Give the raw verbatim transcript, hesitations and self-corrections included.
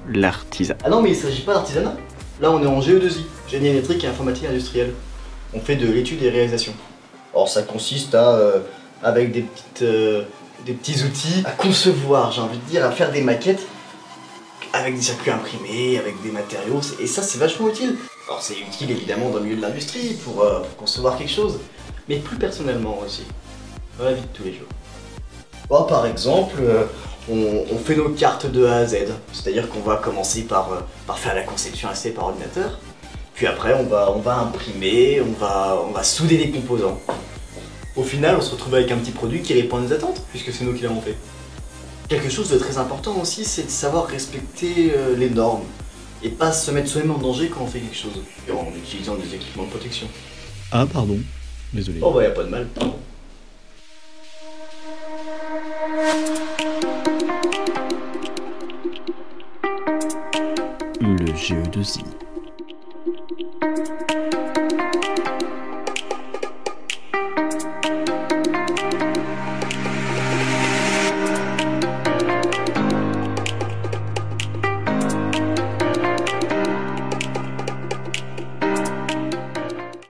l'artisanat. Ah non, mais il s'agit pas d'artisanat. Là, on est en G E deux I, génie électrique et informatique industrielle. On fait de l'étude et réalisation. Alors ça consiste à, euh, avec des, petites, euh, des petits outils, à concevoir, j'ai envie de dire, à faire des maquettes avec des circuits imprimés, avec des matériaux, et ça c'est vachement utile. Alors c'est utile évidemment dans le milieu de l'industrie, pour, euh, pour concevoir quelque chose, mais plus personnellement aussi, dans la vie de tous les jours. Bon, par exemple, euh, on, on fait nos cartes de A à Z, c'est-à-dire qu'on va commencer par, euh, par faire la conception assez par ordinateur, puis après on va, on va imprimer, on va, on va souder les composants. Au final, on se retrouve avec un petit produit qui répond à nos attentes, puisque c'est nous qui l'avons fait. Quelque chose de très important aussi, c'est de savoir respecter euh, les normes, et pas se mettre soi-même en danger quand on fait quelque chose, et en utilisant des équipements de protection. Ah pardon, désolé. Oh bah y a pas de mal. Le G E deux I.